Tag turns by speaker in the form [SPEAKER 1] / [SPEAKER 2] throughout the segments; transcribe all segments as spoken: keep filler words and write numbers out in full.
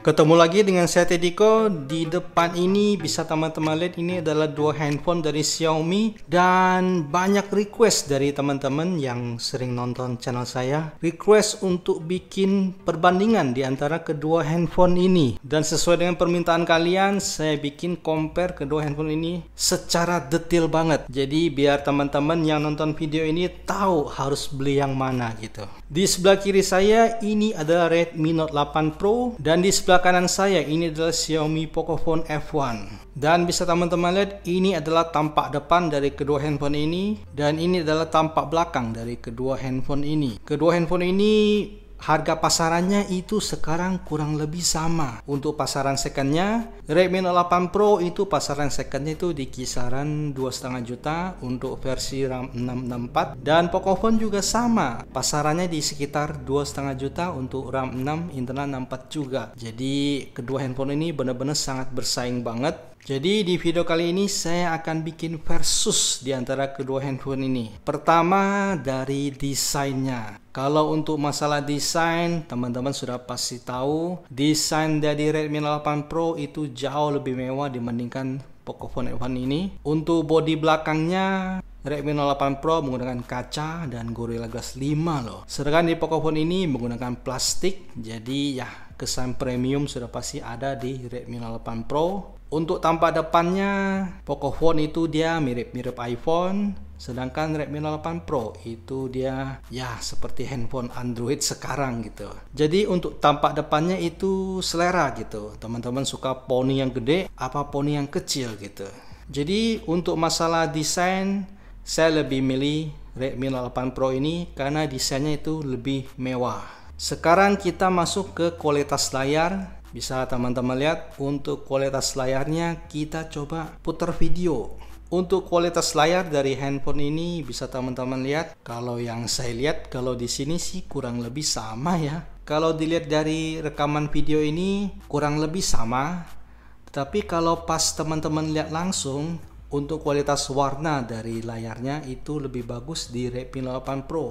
[SPEAKER 1] Ketemu lagi dengan saya Tediko. Di depan ini bisa teman-teman lihat, ini adalah dua handphone dari Xiaomi. Dan banyak request dari teman-teman yang sering nonton channel saya, request untuk bikin perbandingan di antara kedua handphone ini. Dan sesuai dengan permintaan kalian, saya bikin compare kedua handphone ini secara detail banget. Jadi biar teman-teman yang nonton video ini tahu harus beli yang mana gitu. Di sebelah kiri saya ini adalah Redmi Note delapan Pro, dan di sebelah kanan saya ini adalah Xiaomi Pocophone F satu. Dan bisa teman-teman lihat, ini adalah tampak depan dari kedua handphone ini, dan ini adalah tampak belakang dari kedua handphone ini. Kedua handphone ini harga pasarannya itu sekarang kurang lebih sama. Untuk pasaran secondnya, Redmi Note delapan Pro itu pasaran secondnya itu di kisaran dua koma lima juta untuk versi RAM enam enam empat, dan Pocophone juga sama, pasarannya di sekitar dua koma lima juta untuk RAM enam, internal enam empat juga. Jadi kedua handphone ini benar-benar sangat bersaing banget. Jadi di video kali ini saya akan bikin versus di antara kedua handphone ini. Pertama dari desainnya. Kalau untuk masalah desain, teman-teman sudah pasti tahu desain dari Redmi Note delapan Pro itu jauh lebih mewah dibandingkan Pocophone F satu ini. Untuk bodi belakangnya, Redmi Note delapan Pro menggunakan kaca dan Gorilla Glass lima loh. Sedangkan di Pocophone ini menggunakan plastik. Jadi ya, kesan premium sudah pasti ada di Redmi Note delapan Pro. Untuk tampak depannya, Pocophone itu dia mirip-mirip iPhone, sedangkan Redmi Note delapan Pro itu dia ya seperti handphone Android sekarang gitu. Jadi untuk tampak depannya itu selera gitu. Teman-teman suka poni yang gede apa poni yang kecil gitu. Jadi untuk masalah desain, saya lebih milih Redmi Note delapan Pro ini karena desainnya itu lebih mewah. Sekarang kita masuk ke kualitas layar. Bisa teman-teman lihat, untuk kualitas layarnya kita coba putar video. Untuk kualitas layar dari handphone ini bisa teman-teman lihat, kalau yang saya lihat kalau di sini sih kurang lebih sama ya. Kalau dilihat dari rekaman video ini kurang lebih sama. Tapi kalau pas teman-teman lihat langsung, untuk kualitas warna dari layarnya itu lebih bagus di Redmi Note delapan Pro.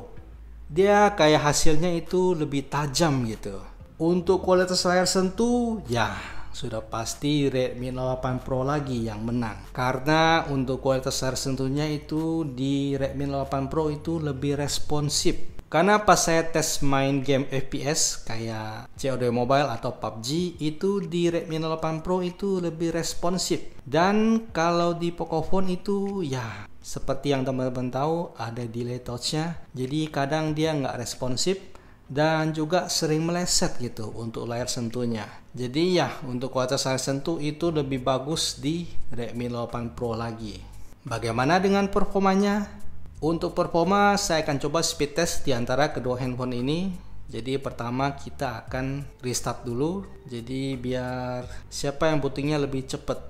[SPEAKER 1] Dia kayak hasilnya itu lebih tajam gitu. Untuk kualitas layar sentuh, ya sudah pasti Redmi Note delapan Pro lagi yang menang. Karena untuk kualitas layar sentuhnya itu di Redmi Note delapan Pro itu lebih responsif. Karena pas saya tes main game F P S kayak C O D Mobile atau P U B G, itu di Redmi Note delapan Pro itu lebih responsif. Dan kalau di Pocophone itu ya seperti yang teman-teman tahu ada delay touch-nya. Jadi kadang dia nggak responsif dan juga sering meleset gitu untuk layar sentuhnya. Jadi ya untuk kualitas layar sentuh itu lebih bagus di Redmi Note delapan Pro lagi. Bagaimana dengan performanya? Untuk performa saya akan coba speed test di antara kedua handphone ini. Jadi pertama kita akan restart dulu. Jadi biar siapa yang bootingnya lebih cepat.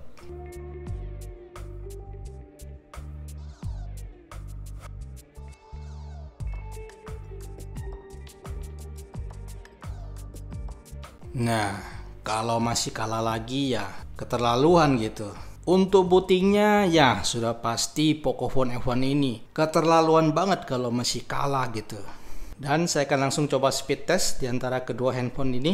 [SPEAKER 1] Nah, kalau masih kalah lagi ya keterlaluan gitu. Untuk bootingnya ya sudah pasti Pocophone F satu ini. Keterlaluan banget kalau masih kalah gitu. Dan saya akan langsung coba speed test di antara kedua handphone ini.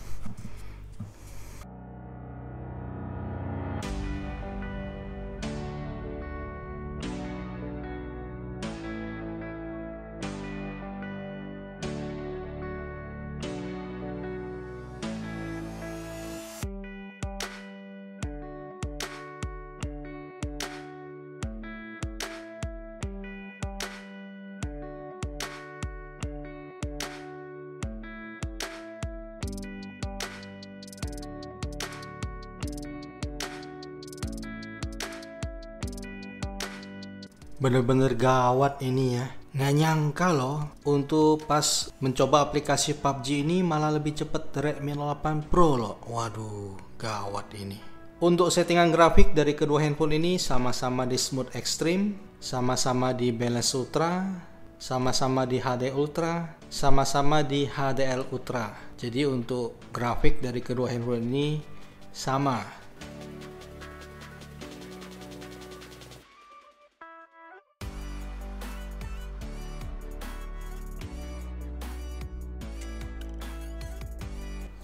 [SPEAKER 1] Bener-bener gawat ini ya. Nggak nyangka loh, untuk pas mencoba aplikasi P U B G ini malah lebih cepet Redmi Note delapan Pro loh. Waduh, gawat ini. Untuk settingan grafik dari kedua handphone ini sama-sama di Smooth Extreme, sama-sama di Balance Ultra, sama-sama di H D Ultra, sama-sama di H D R Ultra. Jadi untuk grafik dari kedua handphone ini sama.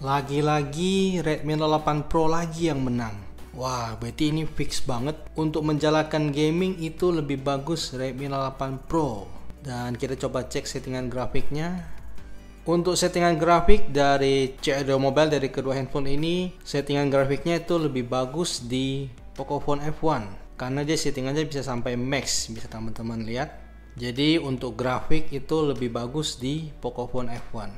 [SPEAKER 1] Lagi-lagi Redmi Note delapan Pro lagi yang menang. Wah, berarti ini fix banget. Untuk menjalankan gaming itu lebih bagus Redmi Note delapan Pro. Dan kita coba cek settingan grafiknya. Untuk settingan grafik dari C O D Mobile dari kedua handphone ini, settingan grafiknya itu lebih bagus di Pocophone F satu karena dia settingannya bisa sampai max, bisa teman-teman lihat. Jadi untuk grafik itu lebih bagus di Pocophone F satu.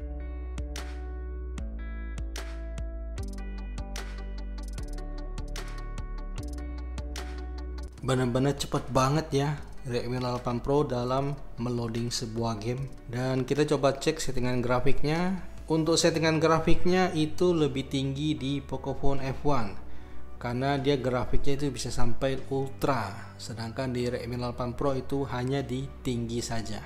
[SPEAKER 1] Benar-benar cepat banget ya Redmi Note delapan Pro dalam meloading sebuah game. Dan kita coba cek settingan grafiknya. Untuk settingan grafiknya itu lebih tinggi di Pocophone F satu karena dia grafiknya itu bisa sampai ultra, sedangkan di Redmi Note delapan Pro itu hanya di tinggi saja.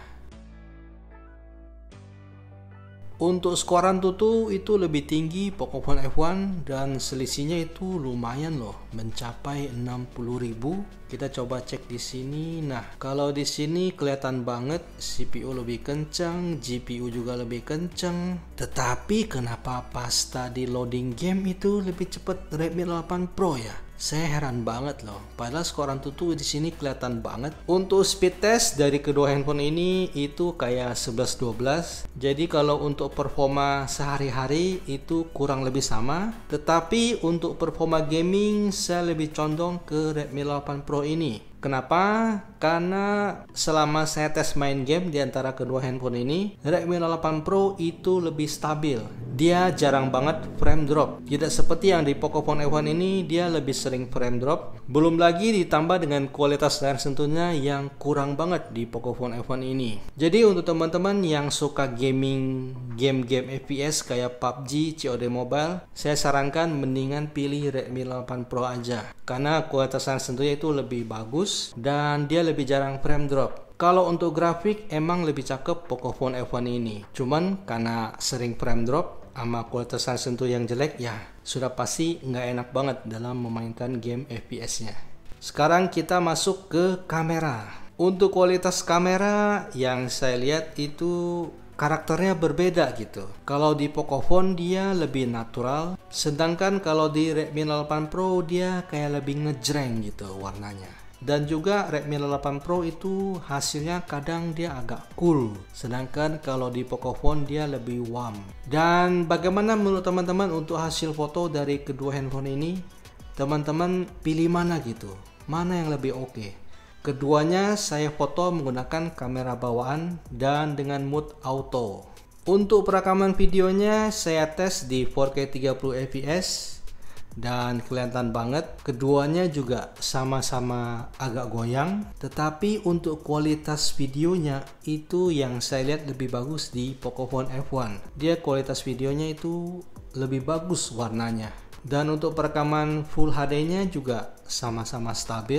[SPEAKER 1] Untuk skor Antutu itu lebih tinggi Pocophone F satu dan selisihnya itu lumayan loh, mencapai enam puluh ribu. Kita coba cek di sini. Nah, kalau di sini kelihatan banget C P U lebih kencang, G P U juga lebih kencang. Tetapi kenapa pas tadi loading game itu lebih cepat Redmi Note delapan Pro ya? Saya heran banget loh. Padahal skor Antutu di sini kelihatan banget. Untuk speed test dari kedua handphone ini itu kayak sebelas dua belas. Jadi kalau untuk performa sehari-hari itu kurang lebih sama. Tetapi untuk performa gaming saya lebih condong ke Redmi Note delapan Pro ini. Kenapa? Karena selama saya tes main game di antara kedua handphone ini, Redmi Note delapan Pro itu lebih stabil. Dia jarang banget frame drop. Tidak seperti yang di Pocophone F satu ini, dia lebih sering frame drop. Belum lagi ditambah dengan kualitas layar sentuhnya yang kurang banget di Pocophone F satu ini. Jadi untuk teman-teman yang suka gaming game-game F P S kayak P U B G, C O D Mobile, saya sarankan mendingan pilih Redmi Note delapan Pro aja. Karena kualitas layar sentuhnya itu lebih bagus dan dia lebih jarang frame drop. Kalau untuk grafik emang lebih cakep Pocophone F satu ini. Cuman karena sering frame drop sama kualitas layar sentuh yang jelek, ya sudah pasti nggak enak banget dalam memainkan game F P S-nya. Sekarang kita masuk ke kamera. Untuk kualitas kamera yang saya lihat itu karakternya berbeda gitu. Kalau di Pocophone dia lebih natural, sedangkan kalau di Redmi Note delapan Pro dia kayak lebih ngejreng gitu warnanya. Dan juga Redmi Note delapan Pro itu hasilnya kadang dia agak cool, sedangkan kalau di Pocophone dia lebih warm. Dan bagaimana menurut teman-teman untuk hasil foto dari kedua handphone ini? Teman-teman pilih mana gitu? Mana yang lebih oke? Okay? Keduanya saya foto menggunakan kamera bawaan dan dengan mode auto. Untuk perekaman videonya saya tes di empat K tiga puluh F P S dan kelihatan banget keduanya juga sama-sama agak goyang, tetapi untuk kualitas videonya itu yang saya lihat lebih bagus di Pocophone F satu. Dia kualitas videonya itu lebih bagus warnanya. Dan untuk perekaman Full H D-nya juga sama-sama stabil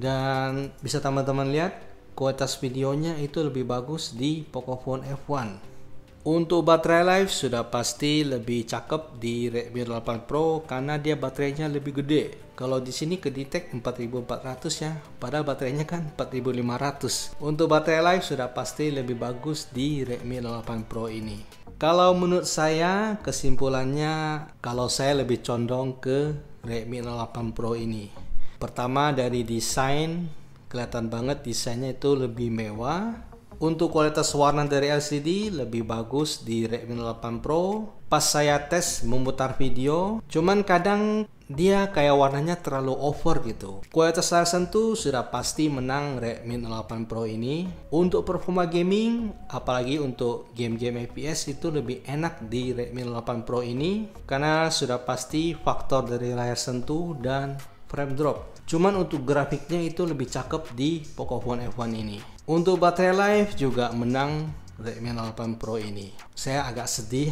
[SPEAKER 1] dan bisa teman-teman lihat kualitas videonya itu lebih bagus di Pocophone F satu. Untuk baterai life sudah pasti lebih cakep di Redmi Note delapan Pro karena dia baterainya lebih gede. Kalau di sini kedetek empat ribu empat ratus ya, padahal baterainya kan empat ribu lima ratus. Untuk baterai life sudah pasti lebih bagus di Redmi Note delapan Pro ini. Kalau menurut saya kesimpulannya, kalau saya lebih condong ke Redmi Note delapan Pro ini. Pertama dari desain, kelihatan banget desainnya itu lebih mewah. Untuk kualitas warna dari L C D lebih bagus di Redmi Note delapan Pro. Pas saya tes memutar video, cuman kadang dia kayak warnanya terlalu over gitu. Kualitas layar sentuh sudah pasti menang Redmi Note delapan Pro ini. Untuk performa gaming, apalagi untuk game-game F P S itu lebih enak di Redmi Note delapan Pro ini karena sudah pasti faktor dari layar sentuh dan frame drop. Cuman untuk grafiknya itu lebih cakep di Pocophone F satu ini. Untuk baterai life juga menang Redmi Note delapan Pro ini. Saya agak sedih.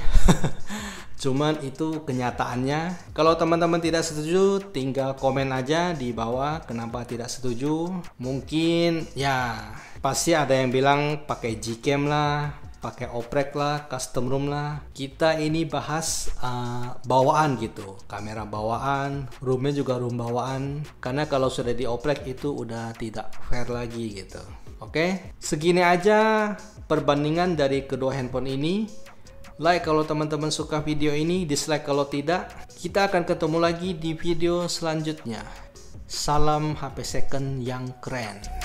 [SPEAKER 1] Cuman itu kenyataannya. Kalau teman-teman tidak setuju, tinggal komen aja di bawah kenapa tidak setuju. Mungkin ya pasti ada yang bilang pakai Gcam lah, pakai oprek lah, custom room lah. Kita ini bahas uh, bawaan gitu, kamera bawaan, roomnya juga room bawaan. Karena kalau sudah di oprek itu udah tidak fair lagi gitu. Oke, segini aja perbandingan dari kedua handphone ini. Like kalau teman-teman suka video ini, dislike kalau tidak. Kita akan ketemu lagi di video selanjutnya. Salam H P second yang keren.